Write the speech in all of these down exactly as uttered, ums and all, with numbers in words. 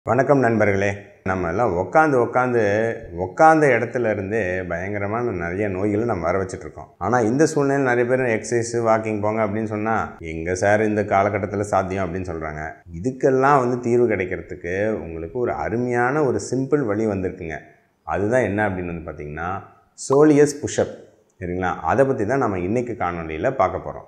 வணக்கம் நண்பர்களே. நம்ம எல்லாம் உட்காந்து உட்காந்து உட்காந்த இடத்துல இருந்து பயங்கரமான நிறைய நோய்களை நம்ம வர வச்சுட்ருக்கோம். ஆனால் இந்த சூழ்நிலையில் நிறைய பேர் எக்ஸசைஸ் வாக்கிங் போங்க அப்படின்னு சொன்னால் எங்கே சார் இந்த காலகட்டத்தில் சாத்தியம் அப்படின்னு சொல்கிறாங்க. இதுக்கெல்லாம் வந்து தீர்வு கிடைக்கிறதுக்கு உங்களுக்கு ஒரு அருமையான ஒரு சிம்பிள் வழி வந்திருக்குங்க. அதுதான் என்ன அப்படின்னு வந்து பார்த்திங்கன்னா சோலியஸ் புஷ்அப். சரிங்களா? அதை பற்றி தான் நம்ம இன்றைக்கி காணொலியில் பார்க்க போகிறோம்.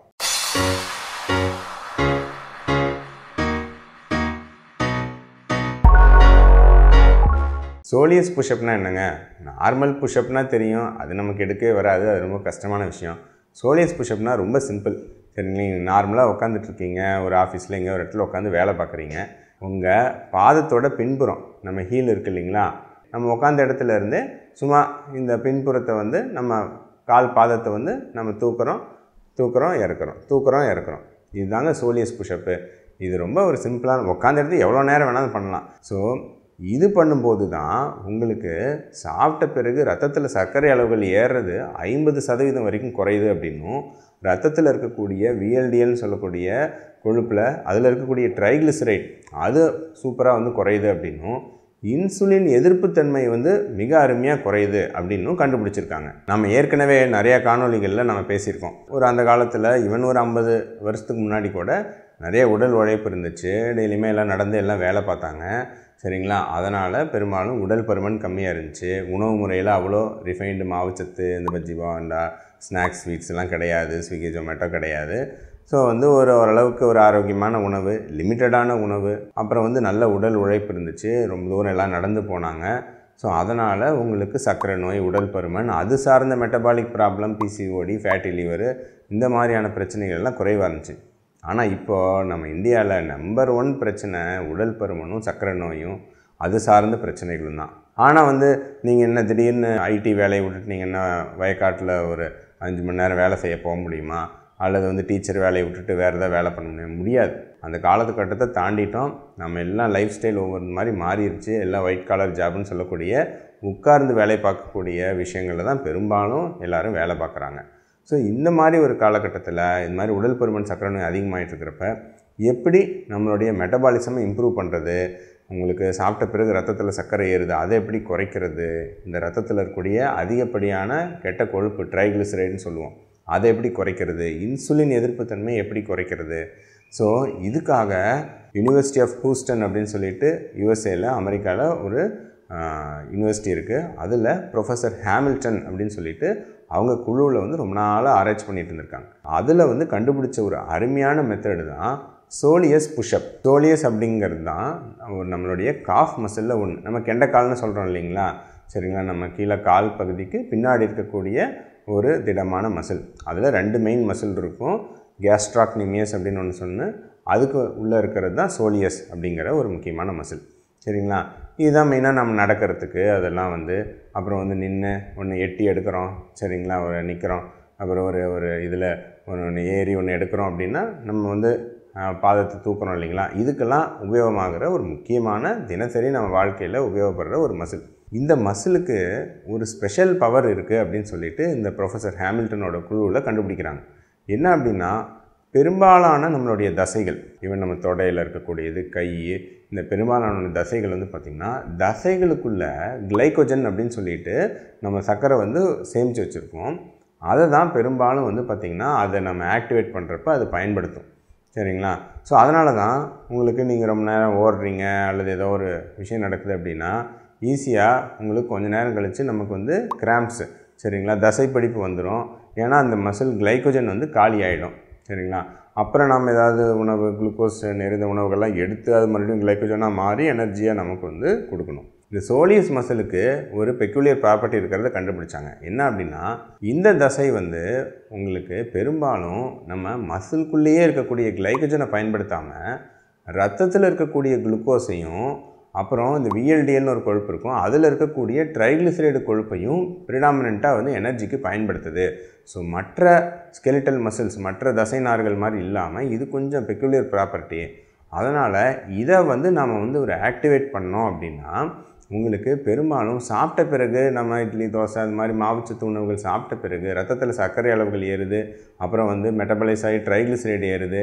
சோலியஸ் புஷ்அப்னா என்னங்க? நார்மல் புஷ்அப்னா தெரியும், அது நமக்கு எடுக்கவே வராது, அது ரொம்ப கஷ்டமான விஷயம். சோலியஸ் புஷ்அப்னா ரொம்ப சிம்பிள். சரிங்களா? நீங்கள் நார்மலாக உட்காந்துட்ருக்கீங்க, ஒரு ஆஃபீஸில் எங்கேயோ ஒரு இடத்துல உட்காந்து வேலை பார்க்குறீங்க. உங்கள் பாதத்தோட பின்புறம் நம்ம ஹீல் இருக்குது இல்லைங்களா, நம்ம உட்காந்த இடத்துல இருந்து சும்மா இந்த பின்புறத்தை வந்து நம்ம கால் பாதத்தை வந்து நம்ம தூக்குறோம் தூக்குறோம் இறக்குறோம் தூக்குறோம் இறக்குறோம். இதுதாங்க சோலியஸ் புஷ்அப்பு. இது ரொம்ப ஒரு சிம்பிளான, உட்காந்த இடத்துல எவ்வளோ நேரம் வேணாலும் பண்ணலாம். ஸோ இது பண்ணும்போது தான் உங்களுக்கு சாப்பிட்ட பிறகு ரத்தத்தில் சர்க்கரை அளவுகள் ஏறுறது ஐம்பது சதவீதம் வரைக்கும் குறையுது அப்படின்னும், ரத்தத்தில் இருக்கக்கூடிய விஎல்டிஎல்னு சொல்லக்கூடிய கொழுப்பில் அதில் இருக்கக்கூடிய ட்ரைக்ளிசரைட் அது சூப்பராக வந்து குறையுது அப்படின்னும், இன்சுலின் எதிர்ப்புத்தன்மை வந்து மிக அருமையாக குறையுது அப்படின்னும் கண்டுபிடிச்சிருக்காங்க. நம்ம ஏற்கனவே நிறையா காணொலிகளில் நம்ம பேசியிருக்கோம். ஒரு அந்த காலத்தில் இவன் ஒரு ஐம்பது வருஷத்துக்கு முன்னாடி கூட நிறைய உடல் உழைப்பு இருந்துச்சு, டெய்லியுமே எல்லாம் நடந்து எல்லாம் வேலை பார்த்தாங்க. சரிங்களா? அதனால் பெரும்பாலும் உடல் பருமன் கம்மியாக இருந்துச்சு. உணவு முறையில் அவ்வளோ ரிஃபைன்டு மாவுச்சத்து, இந்த பஜ்ஜி பாண்டா ஸ்நாக்ஸ் ஸ்வீட்ஸ் எல்லாம் கிடையாது, ஸ்விக்கி ஜொமேட்டோ கிடையாது. ஸோ வந்து ஒரு ஓரளவுக்கு ஒரு ஆரோக்கியமான உணவு, லிமிட்டடான உணவு, அப்புறம் வந்து நல்ல உடல் உழைப்பு இருந்துச்சு, ரொம்ப தூரம் எல்லாம் நடந்து போனாங்க. ஸோ அதனால் உங்களுக்கு சர்க்கரை நோய், உடல் பருமன், அது சார்ந்த metabolic problem, PCOD, fatty liver, இந்த மாதிரியான பிரச்சனைகள்லாம் குறைவாக இருந்துச்சு. ஆனால் இப்போது நம்ம இந்தியாவில் நம்பர் ஒன் பிரச்சனை உடல் பருமனும் சர்க்கரை நோயும் அது சார்ந்த பிரச்சனைகளும் தான். ஆனால் வந்து நீங்கள் என்ன திடீர்னு ஐடி வேலையை விட்டுட்டு நீங்கள் என்ன வயக்காட்டில் ஒரு அஞ்சு மணி நேரம் வேலை செய்ய போக முடியுமா? அல்லது வந்து டீச்சர் வேலையை விட்டுட்டு வேறு எதாவது வேலை பண்ண முடியும்? முடியாது. அந்த காலத்துக்கட்டத்தை தாண்டிட்டோம். நம்ம எல்லாம் லைஃப் ஸ்டைல் ஒவ்வொரு மாதிரி மாறிடுச்சு. எல்லாம் ஒயிட் காலர் ஜாப்னு சொல்லக்கூடிய உட்கார்ந்து வேலை பார்க்கக்கூடிய விஷயங்களில் தான் பெரும்பாலும் எல்லோரும் வேலை பார்க்குறாங்க. ஸோ இந்த மாதிரி ஒரு காலகட்டத்தில் இந்த மாதிரி உடல் பருமன் சர்க்கரை நோய் அதிகமாகிட்டு இருக்கிறப்ப எப்படி நம்மளுடைய மெட்டபாலிசமை இம்ப்ரூவ் பண்ணுறது, உங்களுக்கு சாப்பிட்ட பிறகு ரத்தத்தில் சர்க்கரை ஏறுது அதை எப்படி குறைக்கிறது, இந்த ரத்தத்தில் இருக்கக்கூடிய அதிகப்படியான கெட்ட கொழுப்பு ட்ரைக்ளிசரைடுன்னு சொல்லுவோம் அதை எப்படி குறைக்கிறது, இன்சுலின் எதிர்ப்புத்தன்மை எப்படி குறைக்கிறது. ஸோ இதுக்காக யூனிவர்சிட்டி ஆஃப் ஹூஸ்டன் அப்படின்னு சொல்லிட்டு யூஎஸ்ஏயில் அமெரிக்காவில் ஒரு யூனிவர்சிட்டி இருக்குது. அதில் ப்ரொஃபஸர் ஹாமில்டன் அப்படின்னு சொல்லிட்டு அவங்க குழுவில் வந்து ரொம்ப நாளாக ஆராய்ச்சி பண்ணிட்டு இருந்திருக்காங்க. அதில் வந்து கண்டுபிடிச்ச ஒரு அருமையான மெத்தடு தான் சோலியஸ் புஷ்அப். சோலியஸ் அப்படிங்கிறது தான் நம்மளுடைய காஃப் மசிலில் ஒன்று. நம்ம கெண்டைக்கால்னு சொல்கிறோம் இல்லைங்களா? சரிங்களா? நம்ம கீழே கால் பகுதிக்கு பின்னாடி இருக்கக்கூடிய ஒரு திடமான மசில். அதில் ரெண்டு மெயின் மசில் இருக்கும். கேஸ்ட்ராக்னிமியஸ் அப்படின்னு ஒன்று சொன்னு, அதுக்கு உள்ளே இருக்கிறது தான் சோலியஸ் அப்படிங்கிற ஒரு முக்கியமான மசில். சரிங்களா? இதுதான் மெயினாக நம்ம நடக்கிறதுக்கு அதெல்லாம் வந்து, அப்புறம் வந்து நின்று ஒன்று எட்டி எடுக்கிறோம். சரிங்களா? ஒரு நிற்கிறோம், அப்புறம் ஒரு ஒரு இதில் ஒன்று ஒன்று ஏறி ஒன்று எடுக்கிறோம் அப்படின்னா நம்ம வந்து பாதத்தை தூக்குறோம் இல்லைங்களா? இதுக்கெல்லாம் உபயோகமாகிற ஒரு முக்கியமான தினசரி நம்ம வாழ்க்கையில் உபயோகப்படுற ஒரு மசில். இந்த மசிலுக்கு ஒரு ஸ்பெஷல் பவர் இருக்குது அப்படின்னு சொல்லிட்டு இந்த ப்ரொஃபஸர் ஹாமில்டனோட குழுவில் கண்டுபிடிக்கிறாங்க. என்ன அப்படின்னா, பெரும்பாலான நம்மளுடைய தசைகள், ஈவன் நம்ம தொடையில் இருக்கக்கூடியது, கை, இந்த பெரும்பாலான தசைகள் வந்து பார்த்திங்கன்னா தசைகளுக்குள்ள கிளைக்கோஜன் அப்படின்னு சொல்லிட்டு நம்ம சர்க்கரை வந்து சேமித்து வச்சுருக்கோம். அதை தான் பெரும்பாலும் வந்து பார்த்திங்கன்னா அதை நம்ம ஆக்டிவேட் பண்ணுறப்ப அது பயன்படுத்தும். சரிங்களா? ஸோ அதனால தான் உங்களுக்கு நீங்கள் ரொம்ப நேரம் ஓடுறீங்க அல்லது ஏதோ ஒரு விஷயம் நடக்குது அப்படின்னா ஈஸியாக உங்களுக்கு கொஞ்சம் நேரம் கழித்து நமக்கு வந்து கிராம்ப்ஸு, சரிங்களா, தசைப்பிடிப்பு வந்துடும். ஏன்னா அந்த மசில் கிளைக்கோஜன் வந்து காலி ஆகிடும். சரிங்களா? அப்புறம் நம்ம ஏதாவது உணவு, குளுக்கோஸ் நிறைந்த உணவுகள்லாம் எடுத்து அது மறுபடியும் கிளைக்கோஜனாக மாறி எனர்ஜியாக நமக்கு வந்து கொடுக்கணும். இந்த சோலியஸ் மசிலுக்கு ஒரு பெக்குலியர் ப்ராப்பர்ட்டி இருக்கிறத கண்டுபிடிச்சாங்க. என்ன அப்படின்னா, இந்த தசை வந்து உங்களுக்கு பெரும்பாலும் நம்ம மசிலுக்குள்ளேயே இருக்கக்கூடிய கிளைக்கோஜனை பயன்படுத்தாமல் ரத்தத்தில் இருக்கக்கூடிய குளுக்கோஸையும், அப்புறம் இந்த விஎல்டிஎல்னு ஒரு கொழுப்பு இருக்கும், அதில் இருக்கக்கூடிய ட்ரைக்ளிசரைடு கொழுப்பையும் ப்ரிடாமினண்ட்டாக வந்து எனர்ஜிக்கு பயன்படுத்துது. ஸோ மற்ற ஸ்கெலிட்டல் மசில்ஸ், மற்ற தசை நார்கள் மாதிரி இல்லாமல் இது கொஞ்சம் பெக்குலியர் ப்ராப்பர்ட்டி. அதனால் இதை வந்து நம்ம வந்து ஒரு ஆக்டிவேட் பண்ணோம் அப்படின்னா உங்களுக்கு பெரும்பாலும் சாப்பிட்ட பிறகு நம்ம இட்லி, தோசை அது மாதிரி மாவுச்சத்து உணவுகள் சாப்பிட்ட பிறகு ரத்தத்தில் சர்க்கரை அளவுகள் ஏறுது, அப்புறம் வந்து மெட்டபாலைஸ் ஆகி ட்ரைக்ளிசரைடு ஏறுது.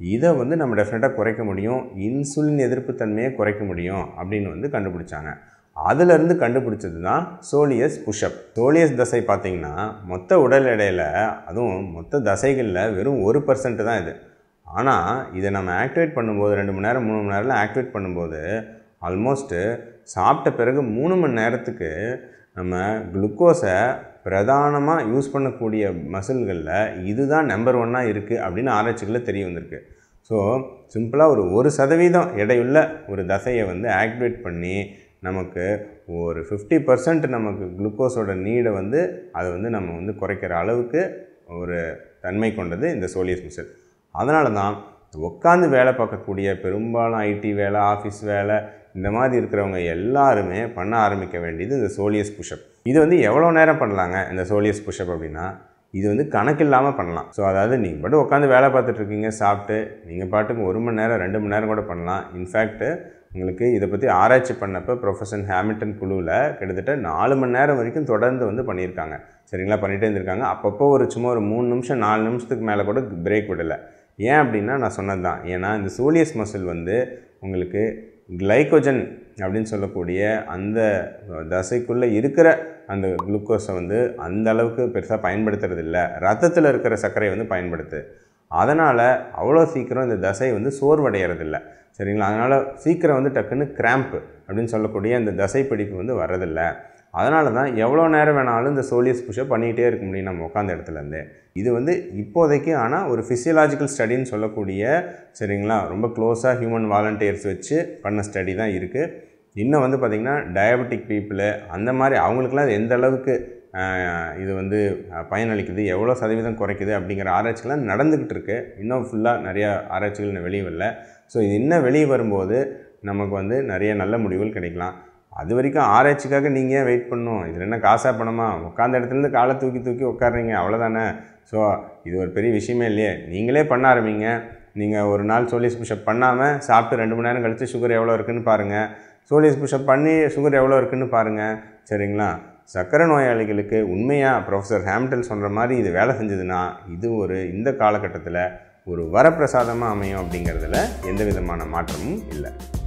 இதை வந்து நம்ம டெஃபினட்டாக குறைக்க முடியும், இன்சுலின் எதிர்ப்பு தன்மையை குறைக்க முடியும் அப்படின்னு வந்து கண்டுபிடிச்சாங்க. அதிலிருந்து கண்டுபிடிச்சது தான் சோலியஸ் புஷ்அப். சோலியஸ் தசை பார்த்திங்கன்னா மொத்த உடல் எடையில், அதுவும் மொத்த தசைகளில் வெறும் ஒரு பர்சன்ட் தான் இது. ஆனால் இதை நம்ம ஆக்டிவேட் பண்ணும்போது, ரெண்டு மணி நேரம் மூணு மணி நேரத்தில் ஆக்டிவேட் பண்ணும்போது ஆல்மோஸ்ட்டு சாப்பிட்ட பிறகு மூணு மணி நேரத்துக்கு நம்ம குளுக்கோஸை பிரதானமாக யூஸ் பண்ணக்கூடிய மசில்களில் இதுதான் நம்பர் ஒன்னாக இருக்குது அப்படின்னு ஆராய்ச்சிகளில் தெரிய வந்திருக்கு. ஸோ சிம்பிளாக ஒரு ஒரு சதவீதம் எடையுள்ள ஒரு தசையை வந்து ஆக்டிவேட் பண்ணி நமக்கு ஒரு ஃபிஃப்டி பர்சன்ட் நமக்கு குளுக்கோஸோட நீடை வந்து அதை வந்து நம்ம வந்து குறைக்கிற அளவுக்கு ஒரு தன்மை கொண்டது இந்த சோலியஸ் மசில். அதனால தான் உட்காந்து வேலை பார்க்கக்கூடிய பெரும்பாலும் ஐடி வேலை, ஆஃபீஸ் வேலை இந்த மாதிரி இருக்கிறவங்க எல்லாருமே பண்ண ஆரம்பிக்க வேண்டியது இந்த சோலியஸ் புஷ்அப். இது வந்து எவ்வளோ நேரம் பண்ணலாங்க இந்த சோலியஸ் புஷ்அப் அப்படின்னா, இது வந்து கணக்கு இல்லாமல் பண்ணலாம். ஸோ அதாவது நீங்கள் பாட்டு உட்காந்து வேலை பார்த்துட்ருக்கீங்க, சாப்பிட்டு நீங்கள் பாட்டுக்கு ஒரு மணி நேரம் ரெண்டு மணி நேரம் கூட பண்ணலாம். இன்ஃபேக்ட்டு உங்களுக்கு இதை பற்றி ஆராய்ச்சி பண்ணப்போ ப்ரொஃபஸர் ஹாமில்டன் குழுவில் கிட்டத்தட்ட நாலு மணி நேரம் வரைக்கும் தொடர்ந்து வந்து பண்ணியிருக்காங்க. சரிங்களா, பண்ணிகிட்டே இருந்திருக்காங்க. அப்பப்போ ஒரு சும்மா ஒரு மூணு நிமிஷம் நாலு நிமிஷத்துக்கு மேலே கூட பிரேக் விடலை. ஏன் அப்படின்னா நான் சொன்னது தான், ஏன்னா இந்த சோலியஸ் மசில் வந்து உங்களுக்கு கிளைக்கோஜன் அப்படின்னு சொல்லக்கூடிய அந்த தசைக்குள்ளே இருக்கிற அந்த குளுக்கோஸை வந்து அந்த அளவுக்கு பெருசாக பயன்படுத்துறது இல்லை, ரத்தத்தில் இருக்கிற சர்க்கரையை வந்து பயன்படுத்து. அதனால் அவ்வளோ சீக்கிரம் இந்த தசை வந்து சோர்வடைகிறதில்ல. சரிங்களா, அதனால் சீக்கிரம் வந்து டக்குன்னு கிராம்ப் அப்படின்னு சொல்லக்கூடிய அந்த தசை பிடிப்பு வந்து வரதில்லை. அதனால தான் எவ்வளோ நேரம் வேணாலும் இந்த சோலியஸ் புஷ்அப் பண்ணிகிட்டே இருக்க முடியும் நம்ம உட்காந்த இடத்துலேருந்து. இது வந்து இப்போதைக்கு ஆனால் ஒரு ஃபிசியலாஜிக்கல் ஸ்டடின்னு சொல்லக்கூடிய, சரிங்களா, ரொம்ப க்ளோஸாக ஹியூமன் வாலண்டியர்ஸ் வச்சு பண்ண ஸ்டடி தான் இருக்குது. இன்னும் வந்து பார்த்திங்கன்னா டயபெட்டிக் பீப்புளு அந்த மாதிரி அவங்களுக்குலாம் எந்த அளவுக்கு இது வந்து பயனளிக்குது, எவ்வளோ சதவீதம் குறைக்குது அப்படிங்கிற ஆராய்ச்சிகள்லாம் நடந்துக்கிட்டு இருக்குது. இன்னும் ஃபுல்லாக நிறையா ஆராய்ச்சிகள் இன்னும் வெளியே வரல. ஸோ இது இன்னும் வெளியே வரும்போது நமக்கு வந்து நிறைய நல்ல முடிவுகள் கிடைக்கலாம். அது வரைக்கும் ஆராய்ச்சிக்காக நீங்கள் ஏன் வெயிட் பண்ணணும்? இதில் என்ன காசாக பணமா? உட்காந்த இடத்துலேருந்து காலை தூக்கி தூக்கி உட்காடுறீங்க, அவ்வளோதானே. ஸோ இது ஒரு பெரிய விஷயமே இல்லையே. நீங்களே பண்ண ஆரம்பிங்க. நீங்கள் ஒரு நாள் சோலியஸ் புஷ்அப் பண்ணாமல் சாப்பிட்டு ரெண்டு மணி நேரம் கழித்து சுகர் எவ்வளோ இருக்குதுன்னு பாருங்கள். சோலியஸ் புஷ்அப் பண்ணி சுகர் எவ்வளோ இருக்குதுன்னு பாருங்கள். சரிங்களா, சர்க்கரை நோயாளிகளுக்கு உண்மையாக ப்ரொஃபஸர் ஹாமில்டன் சொல்கிற மாதிரி இது வேலை செஞ்சதுன்னா இது ஒரு இந்த காலகட்டத்தில் ஒரு வரப்பிரசாதமாக அமையும் அப்படிங்கிறதுல எந்த விதமான மாற்றமும் இல்லை.